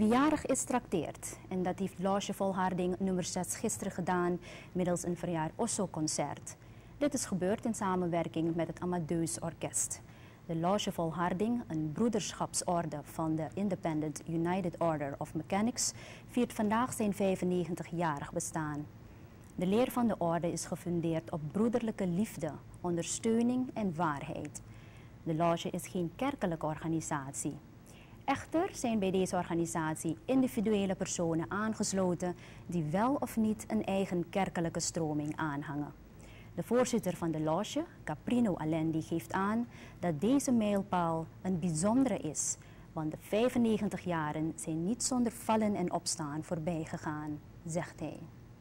Wie jarig is, trakteert. En dat heeft Loge Volharding nummer 6 gisteren gedaan middels een verjaar Osso-concert. Dit is gebeurd in samenwerking met het Amadeus Orkest. De Loge Volharding, een broederschapsorde van de Independent United Order of Mechanics, viert vandaag zijn 95-jarig bestaan. De leer van de orde is gefundeerd op broederlijke liefde, ondersteuning en waarheid. De Loge is geen kerkelijke organisatie. Echter zijn bij deze organisatie individuele personen aangesloten die wel of niet een eigen kerkelijke stroming aanhangen. De voorzitter van de Loge, Caprino Alendi, geeft aan dat deze mijlpaal een bijzondere is, want de 95 jaren zijn niet zonder vallen en opstaan voorbij gegaan, zegt hij.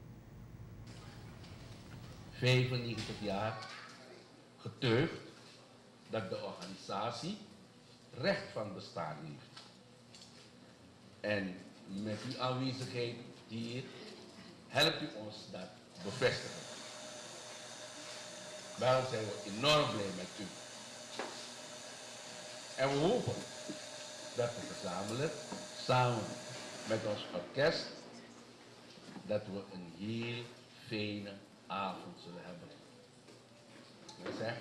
95 jaar getuigt dat de organisatie recht van bestaan heeft. En met uw aanwezigheid hier helpt u ons dat bevestigen. Daarom zijn we enorm blij met u. En we hopen dat we gezamenlijk, samen met ons orkest, dat we een heel fijne avond zullen hebben. Ik zeg,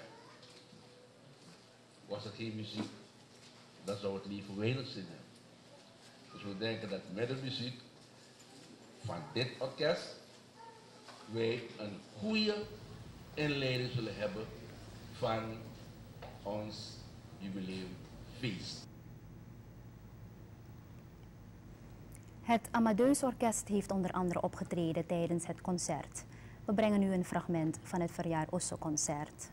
was er geen muziek, dan zou het leven weinig zin hebben. Dus we denken dat met de muziek van dit orkest wij een goede inleiding zullen hebben van ons jubileumfeest. Het Amadeus Orkest heeft onder andere opgetreden tijdens het concert. We brengen nu een fragment van het verjaar Osso-concert.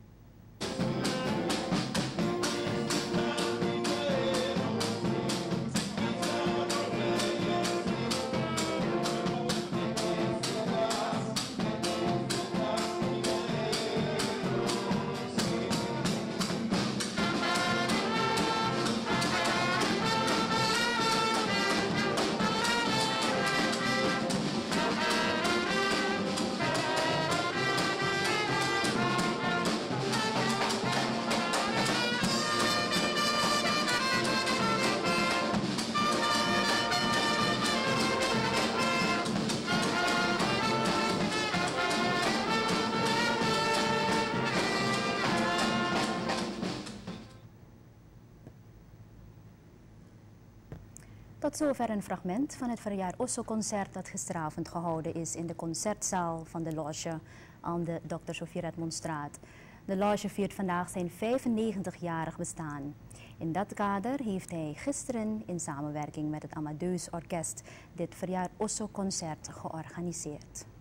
Tot zover een fragment van het verjaar Osso-concert dat gisteravond gehouden is in de concertzaal van de Loge aan de Dr. Sophie Redmondstraat. De Loge viert vandaag zijn 95-jarig bestaan. In dat kader heeft hij gisteren in samenwerking met het Amadeus Orkest dit verjaar Osso-concert georganiseerd.